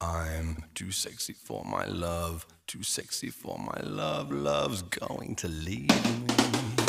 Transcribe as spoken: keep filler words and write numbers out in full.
I'm too sexy for my love, too sexy for my love. Love's going to leave me.